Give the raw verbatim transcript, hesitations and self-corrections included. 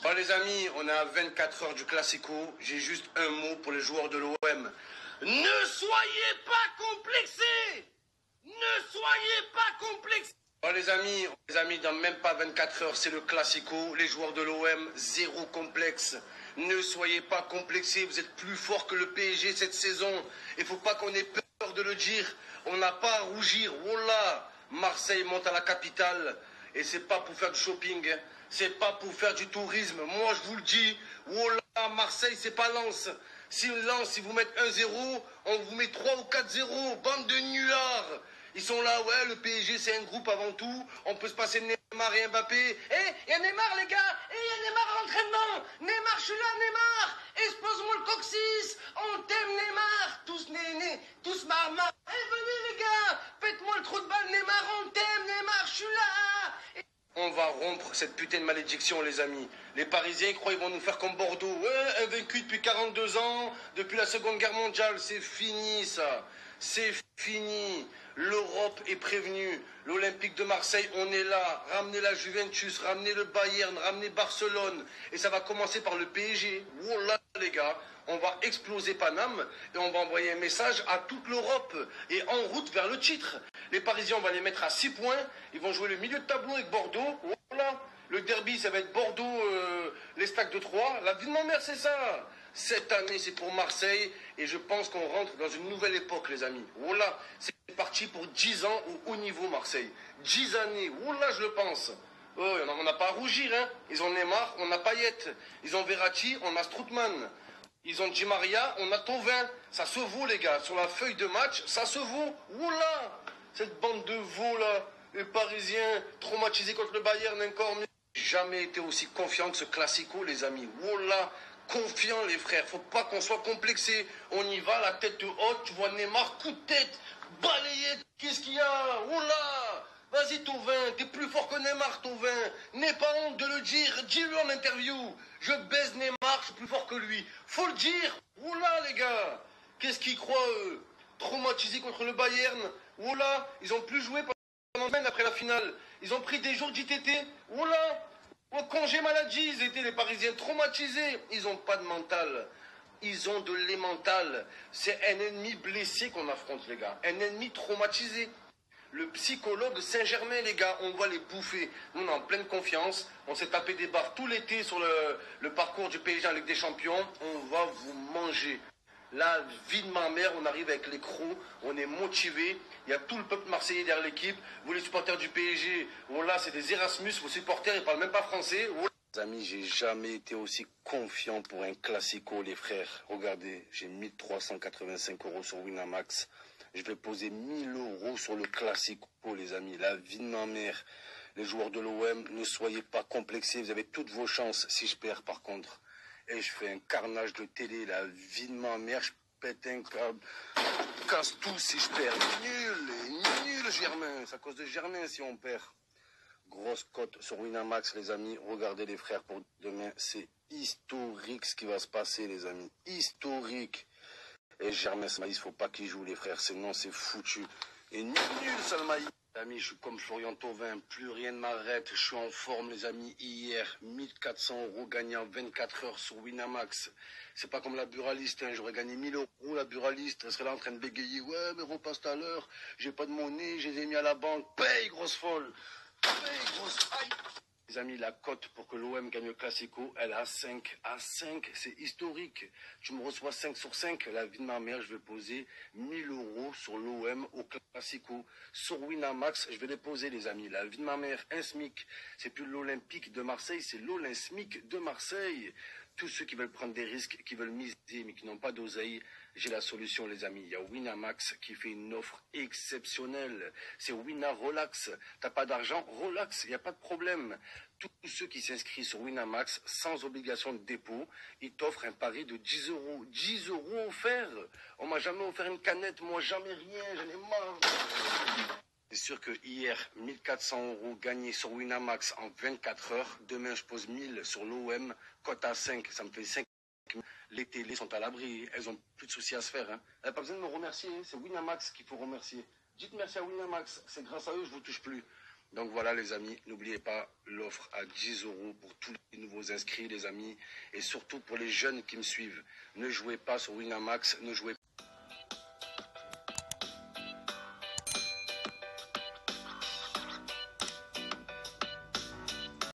Oh les amis, on est à vingt-quatre heures du Classico. J'ai juste un mot pour les joueurs de l'O M. Ne soyez pas complexés. Ne soyez pas complexés. Oh les amis, les amis, dans même pas vingt-quatre heures, c'est le Classico. Les joueurs de l'O M, zéro complexe. Ne soyez pas complexés. Vous êtes plus forts que le P S G cette saison. Il ne faut pas qu'on ait peur de le dire. On n'a pas à rougir. Voilà, Marseille monte à la capitale. Et c'est pas pour faire du shopping. Hein. C'est pas pour faire du tourisme. Moi, je vous le dis. Voilà, Marseille, c'est pas Lens. Si Lens, si vous mettez un zéro, on vous met trois ou quatre zéro. Bande de nullards. Ils sont là, ouais, le P S G, c'est un groupe avant tout. On peut se passer Neymar et Mbappé. Eh, il y a Neymar, les gars. Eh, il y a Neymar à l'entraînement. Neymar, je suis là, Neymar. Expose-moi le coccyx. On t'aime, Neymar. Tous nénés, tous marmars. Eh, venez, les gars. Faites-moi le trou de balle, Neymar. On t'aime, Neymar. Je suis là. Et... On va rompre cette putain de malédiction, les amis. Les Parisiens croient qu'ils vont nous faire comme Bordeaux. Ouais, invaincus depuis quarante-deux ans, depuis la Seconde Guerre mondiale. C'est fini, ça. C'est fini. L'Europe est prévenue. L'Olympique de Marseille, on est là. Ramenez la Juventus, ramenez le Bayern, ramenez Barcelone. Et ça va commencer par le P S G. Voilà, les gars. On va exploser Paname et on va envoyer un message à toute l'Europe. Et en route vers le titre. Les Parisiens, on va les mettre à six points. Ils vont jouer le milieu de tableau avec Bordeaux. Voilà. Le derby, ça va être Bordeaux, euh, les stacks de Troyes. La vie de ma mère, c'est ça. Cette année, c'est pour Marseille. Et je pense qu'on rentre dans une nouvelle époque, les amis. Voilà. C'est parti pour dix ans au haut niveau, Marseille. dix années. Voilà, je le pense. Oh, on n'a pas à rougir, hein. Ils ont Neymar, on a Payet. Ils ont Verratti, on a Strootman. Ils ont Di Maria, on a Thauvin. Ça se vaut, les gars. Sur la feuille de match, ça se vaut. Oula, cette bande de veaux, là. Les Parisiens, traumatisés contre le Bayern, encore mieux. Jamais été aussi confiant que ce Classico, les amis. Oula, confiant, les frères. Faut pas qu'on soit complexé. On y va, la tête haute. Tu vois Neymar, coup de tête, balayé. Qu'est-ce qu'il y a? Oula. Vas-y, Thauvin, t'es plus fort que Neymar, Thauvin. N'aie pas honte de le dire. Dis-le en interview. Je baise Neymar, je suis plus fort que lui. Faut le dire. Oula, les gars. Qu'est-ce qu'ils croient, eux? Traumatisés contre le Bayern. Oula, ils ont plus joué pendant une semaine après la finale. Ils ont pris des jours d'I T T. Oula. Au congé maladie, ils étaient les Parisiens traumatisés. Ils n'ont pas de mental. Ils ont de l'émental. C'est un ennemi blessé qu'on affronte, les gars. Un ennemi traumatisé. Le psychologue Saint-Germain, les gars, on va les bouffer. Nous, on est en pleine confiance. On s'est tapé des barres tout l'été sur le, le parcours du P S G en Ligue des Champions. On va vous manger. La vie de ma mère, on arrive avec les crocs, on est motivé. Il y a tout le peuple marseillais derrière l'équipe. Vous, les supporters du P S G, voilà, c'est des Erasmus. Vos supporters, ils parlent même pas français. Voilà. Les amis, j'ai jamais été aussi confiant pour un Classico, les frères. Regardez, j'ai mille trois cent quatre-vingt-cinq euros sur Winamax. Je vais poser mille euros sur le Classico, les amis. La vie de ma mère. Les joueurs de l'O M, ne soyez pas complexés. Vous avez toutes vos chances si je perds, par contre. Et je fais un carnage de télé. La vie de ma mère, je pète un câble. Je casse tout si je perds. Nul, nul, Germain. C'est à cause de Germain si on perd. Grosse cote sur Winamax, les amis. Regardez les frères pour demain. C'est historique ce qui va se passer, les amis. Historique. Et Germain Salmaïs, il ne faut pas qu'il joue, les frères, sinon c'est foutu. Et nul, nul, Salmaïs. Les amis, je suis comme Florian Thauvin, plus rien ne m'arrête. Je suis en forme, les amis. Hier, mille quatre cents euros gagnés en vingt-quatre heures sur Winamax. C'est pas comme la buraliste, hein. J'aurais gagné mille euros, la buraliste. Elle serait là en train de bégayer. Ouais, mais repasse tout à l'heure. J'ai pas de monnaie, je les ai mis à la banque. Paye, grosse folle. Paye, grosse aïe. Les amis, la cote pour que l'O M gagne le Classico, elle est à cinq. À cinq, c'est historique. Tu me reçois cinq sur cinq. La vie de ma mère, je vais poser mille euros sur l'O M au Classico. Sur Winamax, je vais les poser, les amis. La vie de ma mère, un SMIC. C'est plus l'Olympique de Marseille, c'est l'Olympique de Marseille. Tous ceux qui veulent prendre des risques, qui veulent miser, mais qui n'ont pas d'oseille, j'ai la solution, les amis. Il y a Winamax qui fait une offre exceptionnelle. C'est Wina Relax. T'as pas d'argent? Relax, il n'y a pas de problème. Tous ceux qui s'inscrivent sur Winamax, sans obligation de dépôt, ils t'offrent un pari de dix euros. dix euros offerts. On m'a jamais offert une canette, moi jamais rien, j'en ai marre. C'est sûr que hier, mille quatre cents euros gagnés sur Winamax en vingt-quatre heures. Demain, je pose mille sur l'O M. Cote à cinq, ça me fait cinq. Les télés sont à l'abri. Elles ont plus de soucis à se faire. Hein. Elles n'ont pas besoin de me remercier. C'est Winamax qu'il faut remercier. Dites merci à Winamax. C'est grâce à eux que je ne vous touche plus. Donc voilà les amis, n'oubliez pas l'offre à dix euros pour tous les nouveaux inscrits les amis. Et surtout pour les jeunes qui me suivent. Ne jouez pas sur Winamax, ne jouez